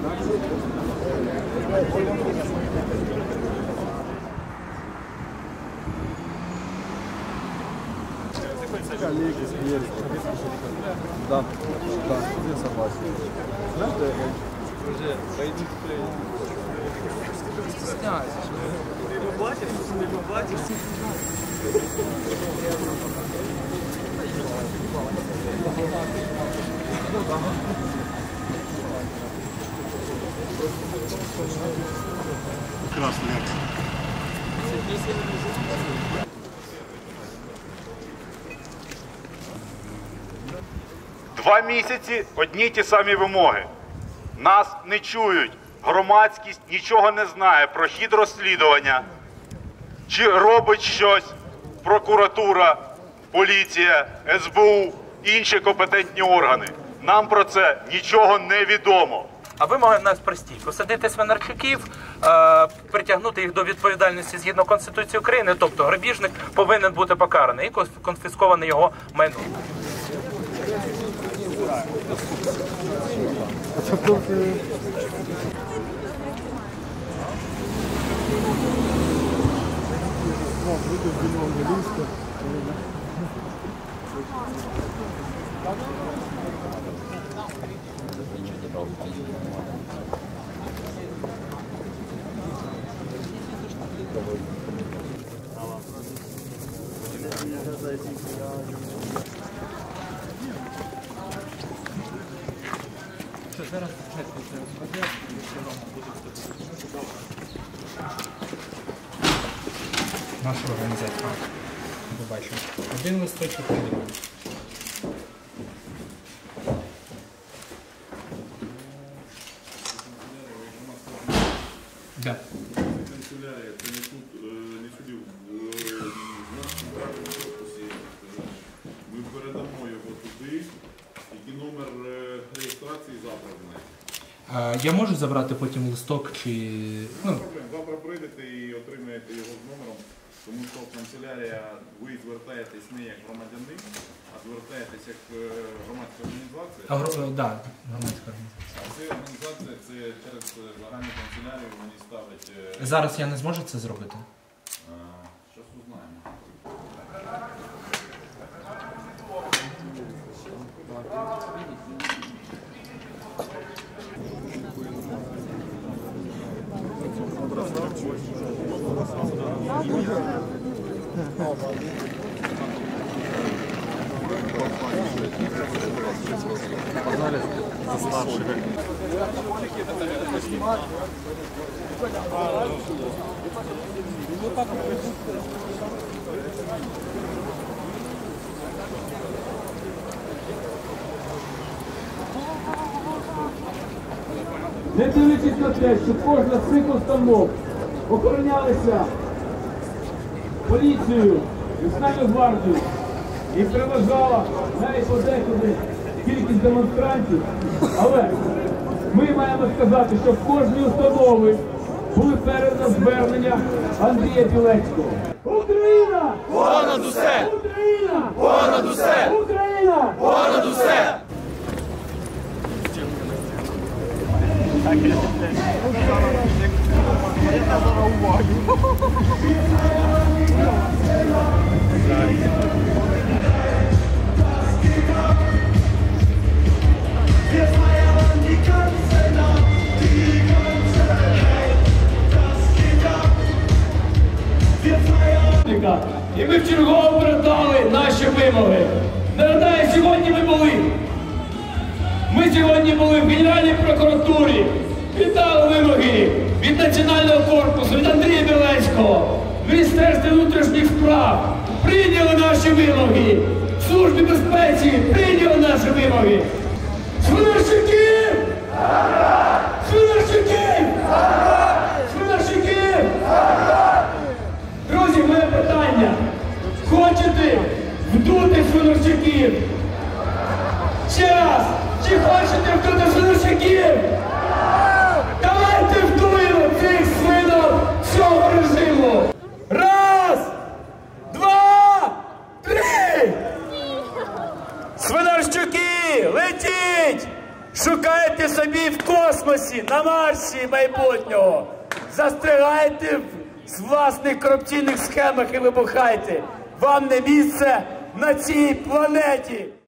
Коллеги, съели. Да, да, я согласен. Друзья, пойдите стесняйся. Ты его платишь? Ты его платишь? Красный. 2 місяці одні й ті самі вимоги. Нас не чують, громадськість нічого не знає про хід розслідування, чи робить щось прокуратура, поліція, СБУ, інші компетентні органи. Нам про це нічого не відомо. А вимоги в нас прості. Посадити Свинарчуків, притягнути їх до відповідальності згідно Конституції України, тобто грабіжник повинен бути покараний і конфісковане його майно. Наша організація. Побачимо. Один листочок і другий. Да. Канцелярія, це не суд, не судів. В нашому правильному корпусі ми передамо його туди, який номер реєстрації завтра знає. Я можу забрати потім листок чи... Ну, завтра прийдете і отримаєте його з номером, тому що в канцелярія ви звертаєтесь не як громадянин, а звертаєтесь як громадська організація. Так, громадська організація. А це організація, це через загальну канцелярію вони ставлять... Зараз я не зможу це зробити? Щас узнаємо. Не дивлячись на те, що кожна з цих установ охоронялися поліцією, Національною гвардією і переважала навіть подекуди кількість демонстрантів, але ми маємо сказати, що в кожній установі були передано звернення Андрія Білецького. Україна! Понад усе! Україна! Понад усе! Україна! Понад усе! І ми вчергово передали наші вимоги. Нагадаю, сьогодні ми були. Ми сьогодні були в Генеральній прокуратурі. Вітали вимоги від Національного корпусу, від Андрія Білецького, в Міністерстві внутрішніх справ. Прийняли наші вимоги. В Службі безпеці прийняли наші вимоги. Свинарчуків! Свинарчуків! Свинарчуків! Друзі, моє питання. Хочете вдути Свинарчуків? Ще раз! Чи хочете вдути Свинарчуків? Давайте вдуємо цих свинок цього режиму! Раз! Два! Три! Свинарчуки! Летіть! Шукайте собі в космосі, на Марсі майбутнього. Застрягайте в власних корупційних схемах і вибухайте. Вам не місце на цій планеті.